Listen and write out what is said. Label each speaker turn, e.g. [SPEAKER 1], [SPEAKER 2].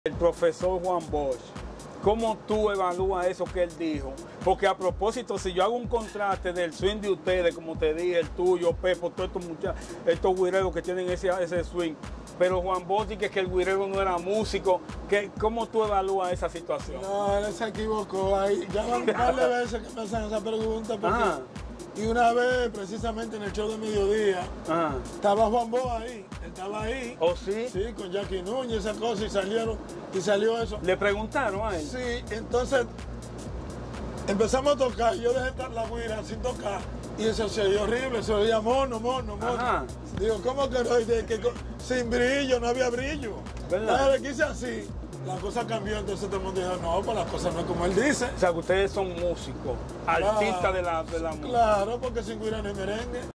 [SPEAKER 1] El profesor Juan Bosch, ¿cómo tú evalúas eso que él dijo? Porque a propósito, si yo hago un contraste del swing de ustedes, como te dije, el tuyo, Pepo, todos estos muchachos, estos güireros que tienen ese swing, pero Juan Bosch dice que el güirero no era músico, ¿cómo tú evalúas esa situación?
[SPEAKER 2] No, él se equivocó ahí. Ya van un par de veces que me hacen esa pregunta. Y una vez, precisamente en el show de mediodía, estaba Juan Bosch ahí. Él estaba ahí.
[SPEAKER 1] ¿Oh, sí?
[SPEAKER 2] Sí, con Jackie Núñez, esa cosa, y salió eso.
[SPEAKER 1] ¿Le preguntaron a él?
[SPEAKER 2] Sí, entonces empezamos a tocar. Yo dejé estar la guira sin tocar. Y eso se oía horrible, se oía mono.
[SPEAKER 1] Ajá.
[SPEAKER 2] Digo, ¿cómo que no? Sin brillo, no había brillo.
[SPEAKER 1] ¿Verdad?
[SPEAKER 2] Le quise así. La cosa cambió, entonces todo el mundo dijo, no, pues la cosa no es como él dice.
[SPEAKER 1] O sea, que ustedes son músicos, artistas de la música.
[SPEAKER 2] Claro, porque sin guira no hay merengue.